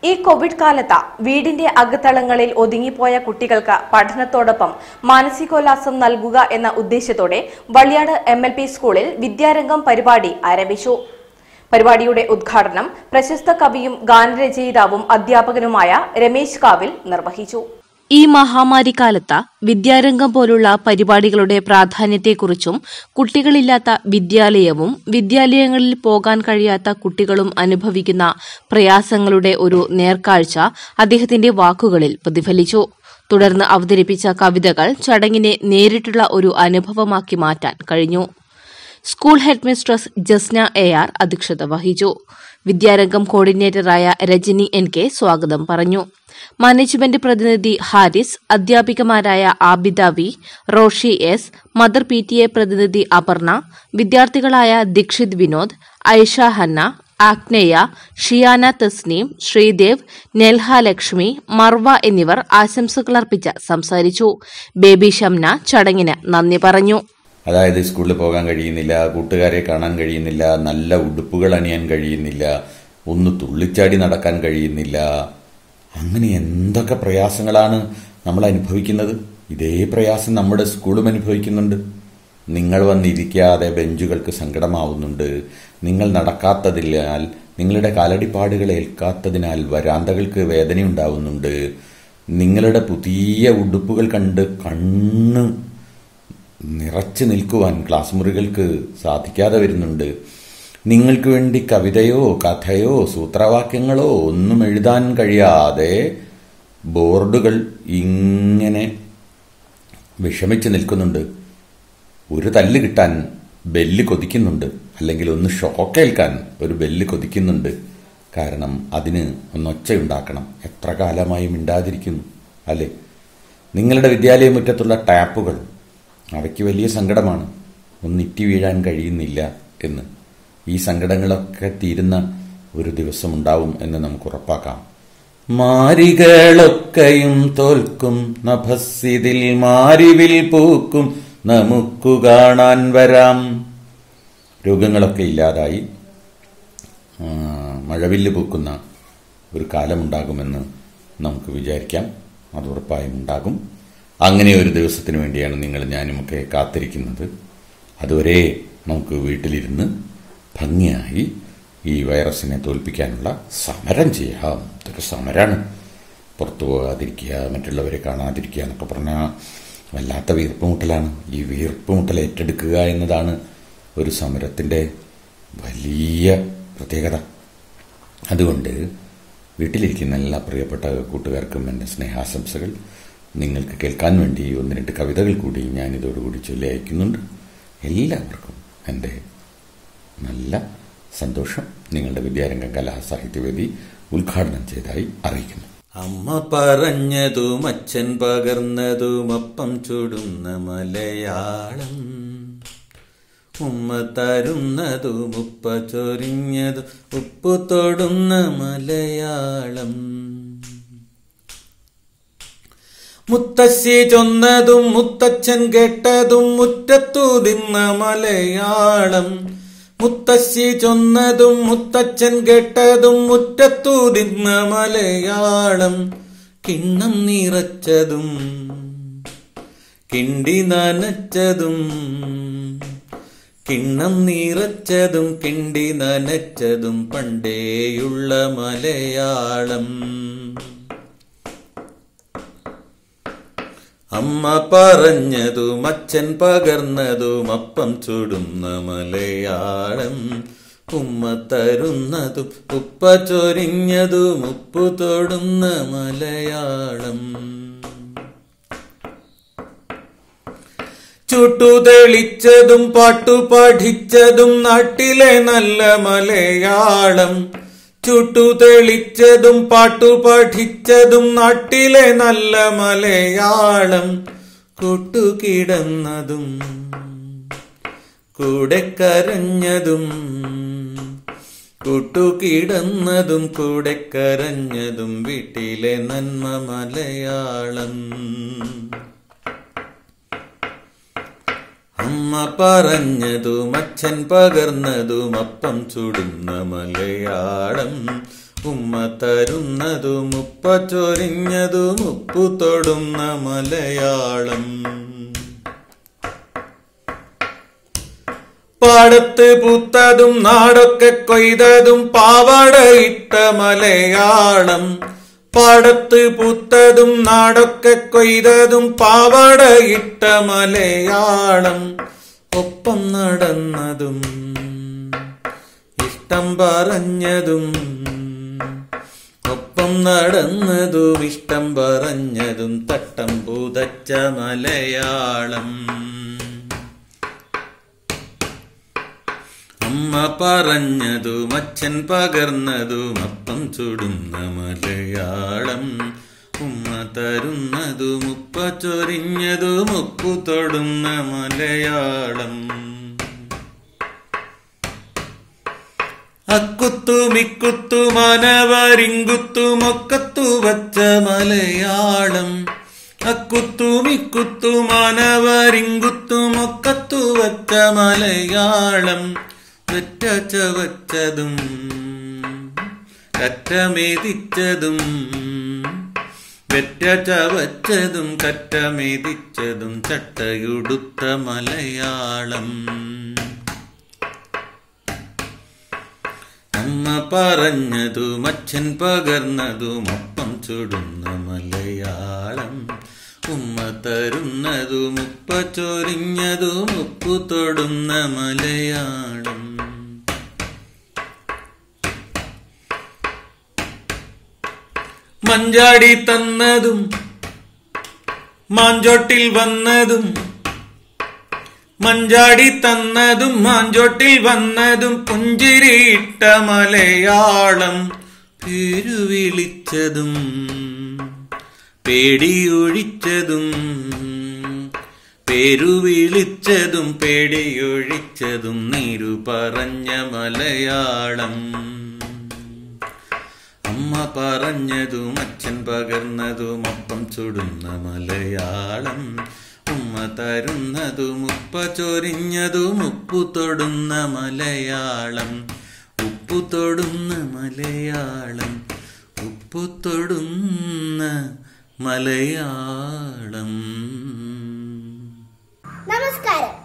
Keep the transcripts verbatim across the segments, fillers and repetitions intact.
ഈ കോവിഡ് കാലത്ത് വീടിന്റെ അകത്തളങ്ങളിൽ ഒതുങ്ങിപ്പോയ കുട്ടികൾക്ക് പഠനത്തോടൊപ്പം മാനസികോല്ലാസം നൽകുക എന്ന ഉദ്ദേശത്തോടെ വള്ളിയാട് എം എൽ പി സ്കൂളിൽ വിദ്യാരംഗം പരിപാടി ആരംഭിച്ചു. പരിപാടിയുടെ ഉദ്ഘാടനം പ്രശസ്ത കവിയും ഗാനരചയിതാവും അധ്യാപകനുമായ രമേശ് കാവിൽ നിർവഹിച്ചു. ഈ മഹാമാരിക്കാലത്ത് വിദ്യാരംഗം പോലുള്ള പരിപാടികളുടെ പ്രാധാന്യത്തെക്കുറിച്ചും കുട്ടികളില്ലാത്ത വിദ്യാലയവും വിദ്യാലയങ്ങളിൽ പോകാൻ കഴിയാത്ത കുട്ടികളും അനുഭവിക്കുന്ന പ്രയാസങ്ങളുടെ ഒരു നേർക്കാഴ്ച അദ്ദേഹത്തിന്റെ വാക്കുകളിൽ പ്രതിഫലിച്ചു. തുടർന്ന് അവതരിപ്പിച്ച കവിതകൾ ചടങ്ങിനെ നേരിട്ടുള്ള ഒരു അനുഭവമാക്കി മാറ്റാൻ കഴിഞ്ഞു. School head mistress Jasna A R അധ്യക്ഷത വഹിച്ചു. വിദ്യാരംഗം കോർഡിനേറ്ററായ രജനി എൻ കെ സ്വാഗതം പറഞ്ഞു. മാനേജ്മെന്റ് പ്രതിനിധി ഹാരിസ്, അധ്യാപികമാരായ Abida V, Roshi S, mother P T A പ്രതിനിധി അപർണ, വിദ്യാർത്ഥികളായ ദീക്ഷിത് വിനോദ്, ഐഷ ഹന്ന, ആഗ്നേയ, ഷിയാന തസ്നീം, ശ്രീദേവ്, നെൽഹ ലക്ഷ്മി, മർവ എന്നിവർ ആശംസകളർപ്പിച്ച് സംസാരിച്ചു. ബേബി ഷംന ചടങ്ങിന് നന്ദി പറഞ്ഞു. അതായത് സ്കൂളിൽ പോകാൻ കഴിയുന്നില്ല, കൂട്ടുകാരെ കാണാൻ കഴിയുന്നില്ല, നല്ല ഉടുപ്പുകൾ അണിയാൻ കഴിയുന്നില്ല, ഒന്ന് തുള്ളിച്ചാടി നടക്കാൻ കഴിയുന്നില്ല. അങ്ങനെ എന്തൊക്കെ പ്രയാസങ്ങളാണ് നമ്മൾ അനുഭവിക്കുന്നത്. ഇതേ പ്രയാസം നമ്മുടെ സ്കൂളും അനുഭവിക്കുന്നുണ്ട്. നിങ്ങൾ വന്നിരിക്കാതെ ബെഞ്ചുകൾക്ക് സങ്കടമാവുന്നുണ്ട്. നിങ്ങൾ നടക്കാത്തതിനാൽ, നിങ്ങളുടെ കാലടിപ്പാടുകൾ ഏൽക്കാത്തതിനാൽ വരാന്തകൾക്ക് വേദനയുണ്ടാവുന്നുണ്ട്. നിങ്ങളുടെ പുതിയ ഉടുപ്പുകൾ കണ്ട് കണ്ണ് നിറച്ചു നിൽക്കുവാൻ ക്ലാസ് മുറികൾക്ക് സാധിക്കാതെ വരുന്നുണ്ട്. നിങ്ങൾക്ക് വേണ്ടി കവിതയോ കഥയോ സൂത്രവാക്യങ്ങളോ ഒന്നും എഴുതാൻ കഴിയാതെ ബോർഡുകൾ ഇങ്ങനെ വിഷമിച്ച് നിൽക്കുന്നുണ്ട്. ഒരു തല്ല് കിട്ടാൻ ബെല്ല് കൊതിക്കുന്നുണ്ട്, അല്ലെങ്കിൽ ഒന്ന് ഷോക്കേൽക്കാൻ ഒരു ബെല്ല് കൊതിക്കുന്നുണ്ട്. കാരണം അതിന് ഒന്നൊച്ചയുണ്ടാക്കണം. എത്ര കാലമായി മിണ്ടാതിരിക്കുന്നു അല്ലേ? നിങ്ങളുടെ വിദ്യാലയ മുറ്റത്തുള്ള ടാപ്പുകൾ, അവയ്ക്ക് വലിയ സങ്കടമാണ്, ഒന്നിറ്റി വീഴാൻ കഴിയുന്നില്ല എന്ന്. ഈ സങ്കടങ്ങളൊക്കെ തീരുന്ന ഒരു ദിവസം ഉണ്ടാവും എന്ന് നമുക്ക് ഉറപ്പാക്കാം. മാരികളൊക്കെയും തോൽക്കും നഭസ്സിതിൽ മാരിവിൽ പൂക്കും നമുക്കു കാണാൻ വരാം. രോഗങ്ങളൊക്കെ ഇല്ലാതായി മഴവില്ല് പൂക്കുന്ന ഒരു കാലമുണ്ടാകുമെന്ന് നമുക്ക് വിചാരിക്കാം. അത് ഉറപ്പായും ഉണ്ടാകും. അങ്ങനെ ഒരു ദിവസത്തിന് വേണ്ടിയാണ് നിങ്ങൾ ഞാനുമൊക്കെ കാത്തിരിക്കുന്നത്. അതുവരെ നമുക്ക് വീട്ടിലിരുന്ന് ഭംഗിയായി ഈ വൈറസിനെ തോൽപ്പിക്കാനുള്ള സമരം ചെയ്യാം. ഇതൊരു സമരമാണ്. പുറത്തു പോകാതിരിക്കുക, മറ്റുള്ളവരെ കാണാതിരിക്കുക എന്നൊക്കെ പറഞ്ഞാൽ വല്ലാത്ത വീർപ്പുമുട്ടലാണ്. ഈ വീർപ്പുമുട്ടൽ ഏറ്റെടുക്കുക എന്നതാണ് ഒരു സമരത്തിൻ്റെ വലിയ പ്രത്യേകത. അതുകൊണ്ട് വീട്ടിലിരിക്കുന്ന എല്ലാ പ്രിയപ്പെട്ട കൂട്ടുകാർക്കും എൻ്റെ സ്നേഹാശംസകൾ. നിങ്ങൾക്ക് കേൾക്കാൻ വേണ്ടി ഒന്ന് രണ്ട് കവിതകൾ കൂടി ഞാനിതോടുകൂടി ചൊല്ലി അയക്കുന്നുണ്ട്. എല്ലാവർക്കും എൻ്റെ നല്ല സന്തോഷം. നിങ്ങളുടെ വിദ്യാരംഗം കലാസാഹിത്യവേദി ഉദ്ഘാടനം ചെയ്തതായി അറിയിക്കുന്നു. അമ്മ പറഞ്ഞതും അച്ഛൻ പകർന്നതും അപ്പം ചുടുന്ന മലയാളം, ഉമ്മ തരുന്നതും ഉപ്പ ചൊരിഞ്ഞതും ഉപ്പു തൊടുന്ന മലയാളം, മുത്തശ്ശി ചൊന്നതും മുത്തച്ഛൻ കേട്ടതും മുറ്റത്തു തിന്ന മലയാളം, മുത്തശ്ശി ചൊന്നതും മുത്തച്ഛൻ കേട്ടതും മുറ്റത്തു തിന്ന മലയാളം, കിണ്ണം നിറച്ചതും കിണ്ടി നനച്ചതും, കിണ്ണം നിറച്ചതും കിണ്ടി നനച്ചതും പണ്ടേയുള്ള മലയാളം. അമ്മ പറഞ്ഞതും അച്ഛൻ പകർന്നതും അപ്പം ചുടുന്ന മലയാളം, ഉമ്മ തരുന്നതും ഉപ്പ ചൊരിഞ്ഞതും ഉപ്പു തൊടുന്ന മലയാളം, ചുട്ടു തെളിച്ചതും പാട്ടു പഠിച്ചതും നാട്ടിലെ നല്ല മലയാളം, ചുട്ടു തെളിച്ചതും പാട്ടു പഠിച്ചതും നാട്ടിലെ നല്ല മലയാളം, കൂട്ടുകിടന്നതും കൂടെ കരഞ്ഞതും, കൂട്ടുകിടന്നതും കൂടെ കരഞ്ഞതും വീട്ടിലെ നന്മ മലയാളം. അമ്മ പറഞ്ഞതും അച്ഛൻ പകർന്നതും അപ്പം ചുടുന്ന മലയാളം, ഉമ്മ തരുന്നതും ഉപ്പ ചൊരിഞ്ഞതും ഉപ്പു തൊടുന്ന മലയാളം. പാടത്ത് പൂത്തതും നാടൊക്കെ കൊയ്തതും പാവാടയിട്ട മലയാളം. പാടത്ത് പൂത്തതും നാടൊക്കെ കൊയ്തതും പാവാടയിട്ട മലയാളം. ഒപ്പം നടന്നതും ഇഷ്ടം പറഞ്ഞതും, ഒപ്പം നടന്നതും ഇഷ്ടം പറഞ്ഞതും തട്ടം പുതച്ച മലയാളം. അമ്മ പറഞ്ഞതും അച്ഛൻ പകർന്നതും അപ്പം ചുടുന്ന മലയാളം. ഉമ്മ തരുന്നതും ഉപ്പ ചൊരിഞ്ഞതും ഉപ്പു തൊടുന്ന മലയാളം. അക്കുത്തുമിക്കുത്തു മനവരിങ്കുത്തുമൊക്കത്തു വച്ച മലയാളം. അക്കുത്തുമിക്കുത്തു മനവരിങ്കുത്തുമൊക്കത്തു വച്ച മലയാളം. വെറ്റ ചവച്ചതും കറ്റമെതിച്ചതും, വെറ്റ ചവച്ചതും കറ്റമെതിച്ചതും ചട്ടയുടുത്ത മലയാളം. അമ്മ പറഞ്ഞതും അച്ഛൻ പകർന്നതും അപ്പം ചുടുന്ന മലയാളം. ഉമ്മ തരുന്നതും ഉപ്പ ചൊരിഞ്ഞതും ഉപ്പു തൊടുന്ന മലയാളം. മഞ്ചാടി തന്നതും മാഞ്ചോട്ടിൽ വന്നതും, മഞ്ചാടി തന്നതും മാഞ്ചോട്ടിൽ വന്നതും പുഞ്ചിരിയിട്ട മലയാളം. പേരുവിളിച്ചതും പേടിയൊഴിച്ചതും, പേരുവിളിച്ചതും പേടിയൊഴിച്ചതും നീരു പറഞ്ഞ മലയാളം. അമ്മ പറഞ്ഞതും അച്ഛൻ പകർന്നതും അപ്പം ചുടുന്ന മലയാളം. ഉമ്മ തരുന്നതും ഉപ്പ ചൊരിഞ്ഞതും ഉപ്പു തൊടുന്ന മലയാളം. ഉപ്പു തൊടുന്ന മലയാളം, ഉപ്പു തൊടുന്ന മലയാളം. നമസ്കാരം,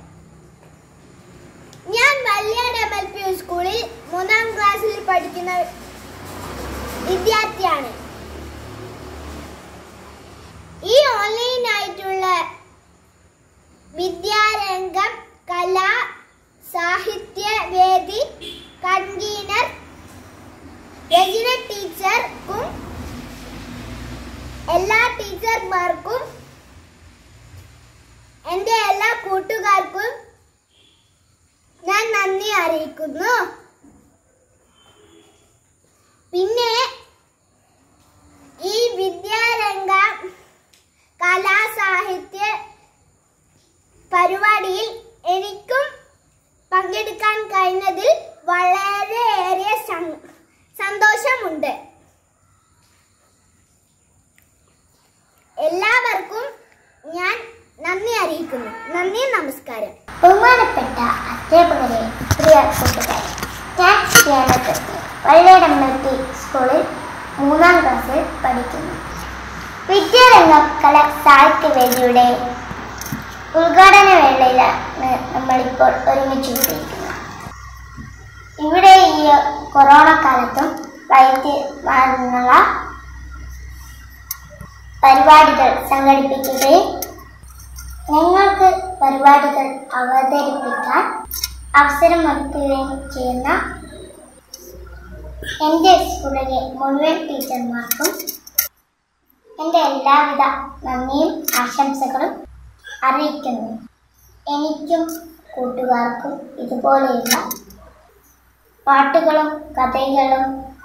ഞാൻ വല്യാട് എം എൽ പി സ്കൂളിൽ മൂന്നാം ക്ലാസ്സിൽ പഠിക്കുന്ന വിദ്യാർത്ഥിയാണ്. ഈ ഓൺലൈൻ ആയിട്ടുള്ള വിദ്യാരംഗം കലാ സാഹിത്യ വേദി കൺവീനർ രചന ടീച്ചർക്കും എല്ലാ ടീച്ചർമാർക്കും എൻ്റെ എല്ലാ കൂട്ടുകാർക്കും ഞാൻ നന്ദി അറിയിക്കുന്നു. പിന്നെ ഈ വിദ്യാരംഗ കലാസാഹിത്യ പരിപാടിയിൽ എനിക്കും പങ്കെടുക്കാൻ കഴിഞ്ഞതിൽ വളരെയേറെ സന്തോഷമുണ്ട്. എല്ലാവർക്കും ഞാൻ നന്ദി അറിയിക്കുന്നു. നന്ദി, നമസ്കാരം. ബഹുമാനപ്പെട്ട അധ്യാപകരെ, പ്രിയ കൂട്ടുകാരെ, ഞാൻ കേരളത്തിൽ വല്യാട് എം എൽ പി സ്കൂളിൽ മൂന്നാം ക്ലാസ്സിൽ പഠിക്കുന്നു. വിദ്യാരംഗം കലാ സാഹിത്യവേദിയുടെ ഉദ്ഘാടന വേളയിലാണ് നമ്മളിപ്പോൾ ഒരുമിച്ച് കൂടിയിരിക്കുന്നത്. ഇവിടെ ഈ കൊറോണ കാലത്തും വൈദ്യമാർന്നുള്ള പരിപാടികൾ സംഘടിപ്പിക്കുകയും ഞങ്ങൾക്ക് പരിപാടികൾ അവതരിപ്പിക്കാൻ അവസരമൊരുക്കുകയും ചെയ്യുന്ന എൻ്റെ സ്കൂളിലെ മുഴുവൻ ടീച്ചർമാർക്കും എൻ്റെ എല്ലാവിധ നന്ദിയും ആശംസകളും അറിയിക്കുന്നു. എനിക്കും കൂട്ടുകാർക്കും ഇതുപോലെയുള്ള പാട്ടുകളും കഥകളും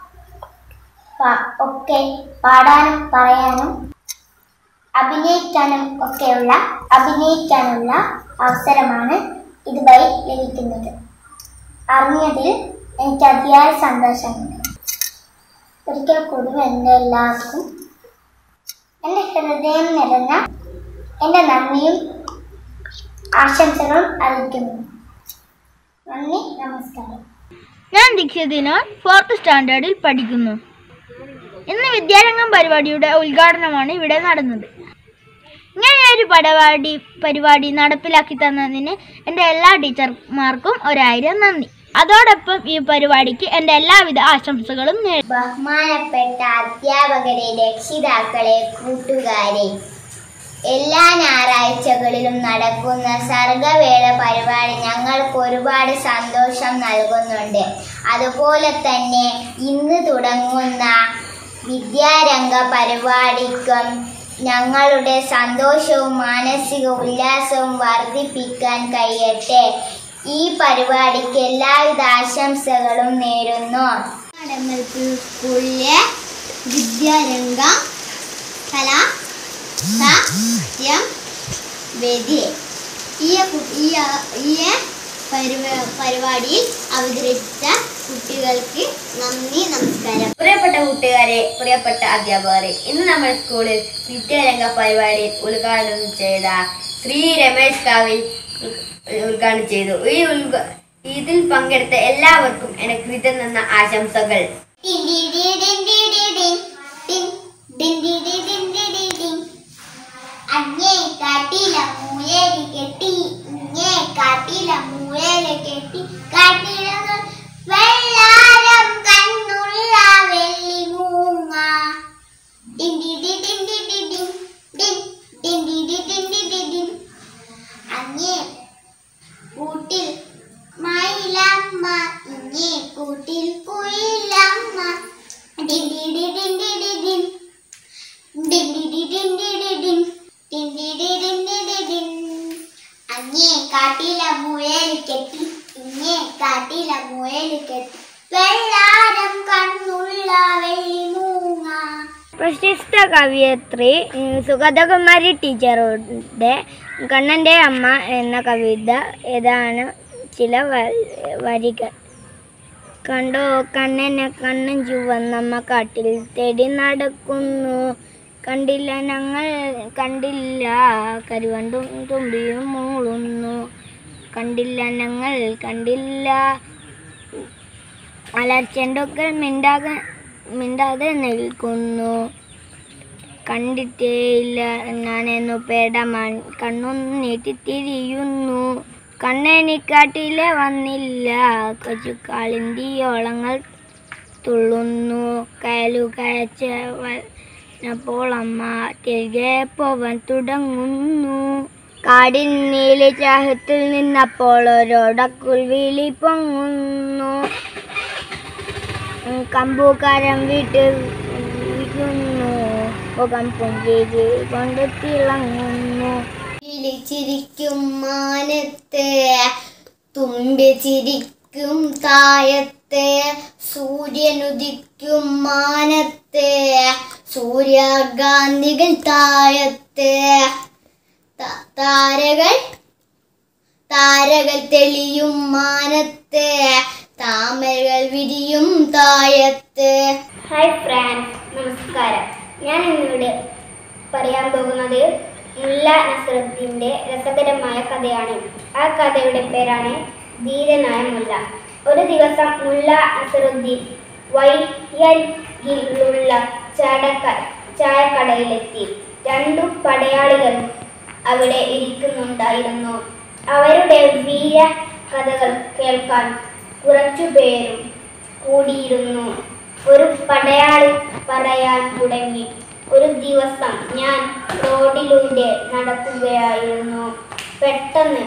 ഒക്കെ പാടാനും പറയാനും അഭിനയിക്കാനും ഒക്കെയുള്ള അഭിനയിക്കാനുള്ള അവസരമാണ് ഇതുവഴി ലഭിക്കുന്നത്. അറിഞ്ഞതിൽ എനിക്ക് അതിയായ സന്തോഷമുണ്ട്. ഒരിക്കൽ കൂടി എൻ്റെ എല്ലാവർക്കും എൻ്റെ ഹൃദയം നിറഞ്ഞ എൻ്റെ നന്ദിയും ആശംസകളും അറിയിക്കുന്നു. നന്ദി, നമസ്കാരം. ഞാൻ ദീക്ഷതിനാൽ ഫോർത്ത് സ്റ്റാൻഡേർഡിൽ പഠിക്കുന്നു. ഇന്ന് വിദ്യാരംഗം പരിപാടിയുടെ ഉദ്ഘാടനമാണ് ഇവിടെ നടന്നത്. ഇങ്ങനെയൊരു പരിപാടി പരിപാടി നടപ്പിലാക്കി തന്നതിന് എൻ്റെ എല്ലാ ടീച്ചർമാർക്കും ഒരായിരം നന്ദി. അതോടൊപ്പം ഈ പരിപാടിക്ക് എൻ്റെ എല്ലാവിധ ആശംസകളും നേടും. ബഹുമാനപ്പെട്ട അധ്യാപകരെ, രക്ഷിതാക്കളെ, കൂട്ടുകാരെ, എല്ലാ ഞായറാഴ്ചകളിലും നടക്കുന്ന സർഗവേള പരിപാടി ഞങ്ങൾക്ക് ഒരുപാട് സന്തോഷം നൽകുന്നുണ്ട്. അതുപോലെ തന്നെ ഇന്ന് തുടങ്ങുന്ന വിദ്യാരംഗ പരിപാടിക്കും ഞങ്ങളുടെ സന്തോഷവും മാനസിക ഉല്ലാസവും വർദ്ധിപ്പിക്കാൻ കഴിയട്ടെ. ഈ പരിപാടിക്ക് എല്ലാവിധ ആശംസകളും നേരുന്നു. എം എൽ പി സ്കൂളിലെ വിദ്യാരംഗ കലാ സാഹിത്യം വേദി ഈ പരിപാടിയിൽ അവതരിപ്പിച്ച കുട്ടികൾക്ക് നന്ദി, നമസ്കാരം. പ്രിയപ്പെട്ട കൂട്ടുകാരെ, പ്രിയപ്പെട്ട അധ്യാപകരെ, ഇന്ന് നമ്മുടെ സ്കൂളിൽ വിദ്യാരംഗ പരിപാടി ഉദ്ഘാടനം ചെയ്ത ശ്രീ രമേശ് കാവിൽ ഉദ്ഘാടനം ചെയ്തു. ഈ ഇതിൽ പങ്കെടുത്ത എല്ലാവർക്കും എന്റെ കൃതം നിന്ന ആശംസകൾ. അങ്ങേ കാട്ടില മൂലയിൽ കെട്ടി, ഇങ്ങേ കാട്ടില മൂലയിൽ കെട്ടി, കാട്ടില വെള്ളാരം കണ്ണുള്ള വെള്ളി മൂങ്ങ. അങ്ങേ കൂട്ടിൽ മയിലമ്മ, ഇങ്ങേ കൂട്ടിൽ കുയിലമ്മ. അങ്ങേ കാട്ടില മുയൽ കെട്ടി, ഇങ്ങേ കാട്ടില മുയൽ കെട്ടി, വെള്ളാരം കണ്ണുള്ള വെള്ളി മൂങ്ങ. പ്രശസ്ത കവയിത്രി സുഗതകുമാരി ടീച്ചറുടെ കണ്ണൻ്റെ അമ്മ എന്ന കവിത ഏതാണ് ചില വരികൾ. കണ്ടോ കണ്ണനെ കണ്ണൻ ചുവന്നമ്മ കാട്ടിൽ തേടി നടക്കുന്നു, കണ്ടില്ല ഞങ്ങൾ കണ്ടില്ല കരുവണ്ടും തുമ്പിയും മൂളുന്നു, കണ്ടില്ല ഞങ്ങൾ കണ്ടില്ല അലർച്ചെണ്ടൊക്കെ മിണ്ടാതെ മിണ്ടാതെ നിൽക്കുന്നു, കണ്ടിട്ടേയില്ല ഞാനെന്നു പേടമാൻ കണ്ണും നീട്ടിത്തിരിയുന്നു, കണ്ണെനിക്കാട്ടിലെ വന്നില്ല കൊച്ചുകാളിന്തിയോളങ്ങൾ തുള്ളുന്നു, കയലു കയച്ചപ്പോൾ അമ്മ തിരികെ പോവാൻ തുടങ്ങുന്നു, കാടിൻ നീലി ചാഹത്തിൽ നിന്നപ്പോൾ ഒരോടക്കുൽ വിളി പൊങ്ങുന്നു, കമ്പൂക്കാരം വീട്ട് വീഴുന്നു, മുഖം പുഞ്ചിരി കൊണ്ട് തിളങ്ങുന്നു, ചിരിക്കും മാനത്ത് തുമ്പി ചിരിക്കും തായത്ത്, സൂര്യനുദിക്കും മാനത്ത് സൂര്യകാന്തികൾ തായത്ത്, താരകൾ താരകൾ തെളിയും മാനത്ത് താമരകൾ വിരിയും തായത്ത്. ഹായ് ഫ്രണ്ട്സ്, നമസ്കാരം. ഞാൻ ഇന്നിവിടെ പറയാൻ പോകുന്നത് മുല്ല നസറുദ്ദീൻ്റെ രസകരമായ കഥയാണ്. ആ കഥയുടെ പേരാണ് ധീരനായ മുല്ല. ഒരു ദിവസം മുല്ല നസറുദ്ദീൻ വഴിയരികിലുള്ള ചാടക്ക ചായക്കടയിലെത്തി. രണ്ടു പടയാളികൾ അവിടെ ഇരിക്കുന്നുണ്ടായിരുന്നു. അവരുടെ വീര കഥകൾ കേൾക്കാൻ കുറച്ചുപേരും കൂടിയിരുന്നു. ഒരു പടയാളി പറയാൻ തുടങ്ങി, ഒരു ദിവസം ഞാൻ റോഡിലൂടെ നടക്കുകയായിരുന്നു. പെട്ടെന്ന്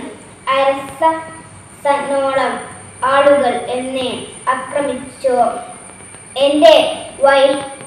അരസനോളം ആളുകൾ എന്നെ ആക്രമിച്ചു. എൻ്റെ വൈ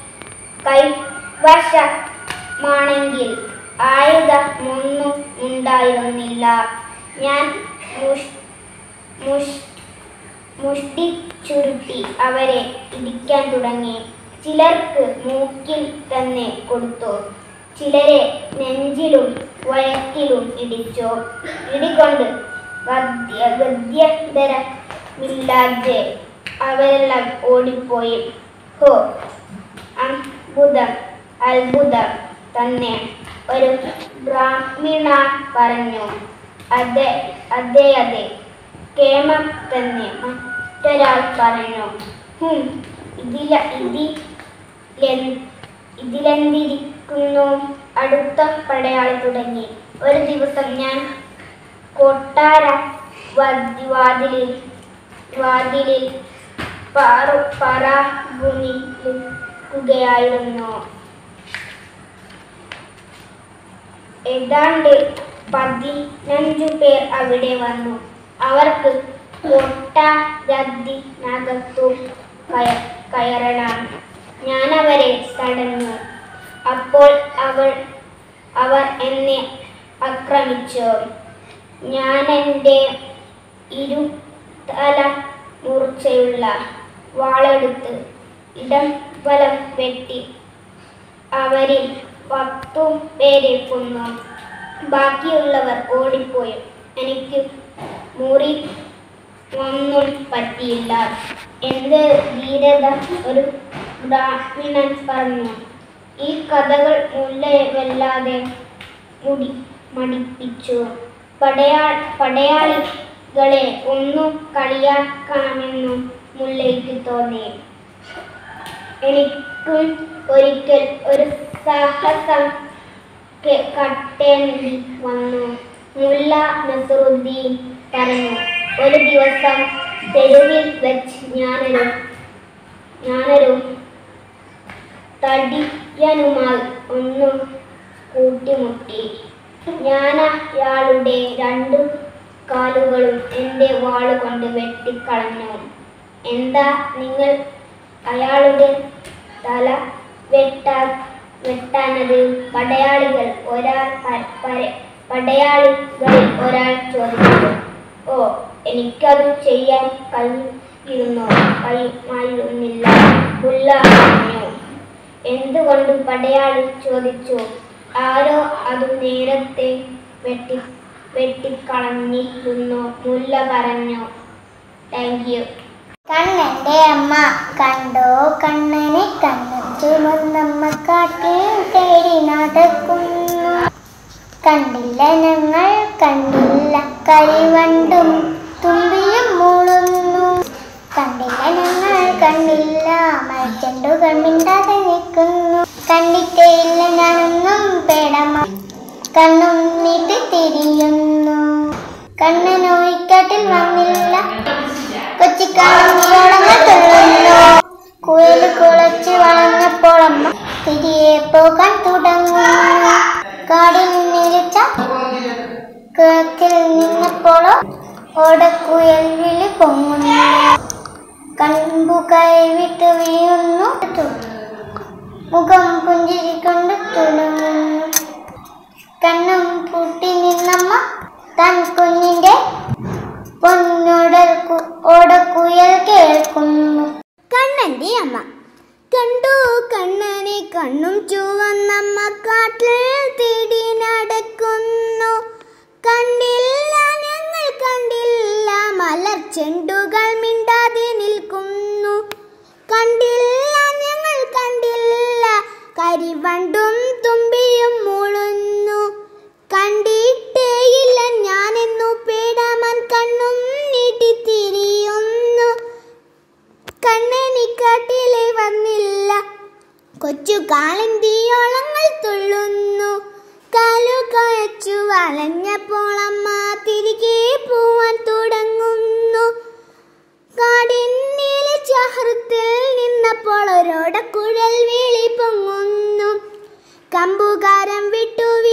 കൈവശമാണെങ്കിൽ ആയുധമൊന്നും ഉണ്ടായിരുന്നില്ല. ഞാൻ മുഷ് മുഷ് മുഷ്ടി ചുരുട്ടി അവരെ ഇടിക്കാൻ തുടങ്ങി. ചിലർക്ക് മൂക്കിൽ തന്നെ കൊടുത്തു, ചിലരെ നെഞ്ചിലും വയറ്റിലും ഇടിച്ചു. ഇടികൊണ്ട് ഗദ്യ ഗദ്യന്തരമില്ലാതെ അവരെല്ലാം ഓടിപ്പോയി. ഹോ, അത്ഭുതം അത്ഭുതം തന്നെ, ഒരു ബ്രാഹ്മണ പറഞ്ഞു. അതെ അതെ അതെ കേമം തന്നെ, മറ്റൊരാൾ പറഞ്ഞു. ഹും ഇതില ഇതി ഇതിലെന്തിരിക്കുന്നു? അടുത്ത പടയാളി തുടങ്ങി. ഒരു ദിവസം ഞാൻ കൊട്ടാര വാതിലിൽ വാതിലിൽ പറകുനിക്കുകയായിരുന്നു. ഏതാണ്ട് പതിനഞ്ചു പേർ അവിടെ വന്നു. അവർക്ക് കൊട്ടാരത്തിനകത്തു കയറണം. ഞാൻ അവരെ തടഞ്ഞു. അപ്പോൾ അവർ അവർ എന്നെ ആക്രമിച്ചു. ഞാനെൻ്റെ ഇരുതല മൂർച്ചയുള്ള വാളെടുത്ത് ഇടം വലം വെട്ടി അവരിൽ പത്തു പേരെ കൊന്നു. ബാക്കിയുള്ളവർ ഓടിപ്പോയി. എനിക്ക് മുറി ഒന്നും പറ്റിയില്ല. എന്ത് ധീരത! ഒരു ബ്രാഹ്മണൻ പറഞ്ഞു. ഈ കഥകൾ മുല്ലയെ വല്ലാതെ മുടി മടിപ്പിച്ചു. പടയാ പടയാളികളെ ഒന്നു കളിയാക്കണമെന്നും മുല്ലയ്ക്ക് തോന്നി. എനിക്കും ഒരിക്കൽ ഒരു സാഹസം കട്ടേണ്ടി വന്നു. മുല്ല നസറുദ്ദീൻ പറഞ്ഞു. ഒരു ദിവസം തെരുവിൽ വെച്ച് ഞാനൊരു ഞാനൊരു തടിയനുമായി ഒന്ന് കൂട്ടിമുട്ടി. ഞാനയാളുടെ രണ്ടു കാലുകളും എൻ്റെ വാളുകൊണ്ട് വെട്ടിക്കളഞ്ഞു. എന്താ നിങ്ങൾ അയാളുടെ തല വെട്ടാ വെട്ടാനത്? പടയാളികൾ ഒരാൾ പടയാളികളിൽ ഒരാൾ ചോദിച്ചു. ഓ, എനിക്കത് ചെയ്യാൻ കഴിയുന്നോ? കഴിയുമായിരുന്നില്ല, മുല്ല പറഞ്ഞു. എന്തുകൊണ്ട്? പടയാളി ചോദിച്ചു. ആരോ അത് നേരത്തെ വെട്ടി വെട്ടിക്കളഞ്ഞിരുന്നു, മുല്ല പറഞ്ഞു. Thank you. കണ്ണന്റെ അമ്മ കണ്ടോ കണ്ണനെ? കണ്ണൻ ചുമന്നമ്മ കാട്ടിൽ തേടി നടക്കുന്നു. കണ്ടില്ല ഞങ്ങൾ കണ്ടില്ല, കരിവണ്ടും തുമ്പിയും മൂളുന്നു. കണ്ടില്ല ഞങ്ങൾ കണ്ടില്ല, മരച്ചെണ്ടുകൾ മിണ്ടാതെ നിൽക്കുന്നു. കണ്ടിട്ടേയില്ല ഞാനൊന്നും പേടമ കണ്ണും നീട്ടി തിരിയുന്നു. കണ്ണനോയിക്കാട്ടിൽ വന്നില്ല, കൊച്ചിക്കാളങ്ങൾ തുള്ളുന്നു. കുഴൽ കുളച്ച് വളർന്നപ്പോൾ അമ്മ തിരികെ പോകാൻ തുടങ്ങുന്നു. കാടിൽ നിന്നിരിച്ച കിഴക്കിൽ നിന്നപ്പോഴോ ഓടക്കുഴൽ വിളി പൊങ്ങുന്നു. കൺപു കൈവിട്ട് വീഴുന്നു, മുഖം പുഞ്ചിരിക്കൊണ്ട് തുടങ്ങുന്നു. കണ്ണും പൂട്ടി നിന്നമ്മ തൻ കുഞ്ഞിന്റെ പൊന്നോടൽ ഓടക്കുഴൽ കേൾക്കുന്നു. കണ്ണന്റെ അമ്മ കണ്ടു കണ്ണനെ കണ്ണും ചുവന്നമ്മ കാട്ടിൽ തേടി നടക്കുന്നു. കണ്ടില്ല ഞങ്ങൾ കണ്ടില്ല, മലർ ചെണ്ടുകൾ മിണ്ടാതെ നിൽക്കുന്നു. കണ്ടില്ല ഞങ്ങൾ കണ്ടില്ല, കരിവണ്ടും തുമ്പിയും മൂളുന്നു. കണ്ടിട്ടേയില്ല ഞാനെന്നു പേടാമൻ കണ്ണും നീട്ടിത്തിരിയുന്നു. കണ്ണനിക്കാട്ടിലെ വന്നില്ല, കൊച്ചു കാളന്തിയോളങ്ങൾ തുള്ളുന്നു. കാലു കയച്ചു വളഞ്ഞപ്പോൾ അമ്മ തിരികെ പോവാൻ തുടങ്ങുന്നു. കാടിന്നീല ചഹൃത്തിൽ നിന്നപ്പോൾ ഒരോടക്കുഴൽ വിളി പൊങ്ങുന്നു. കമ്പുകാരം വിട്ടു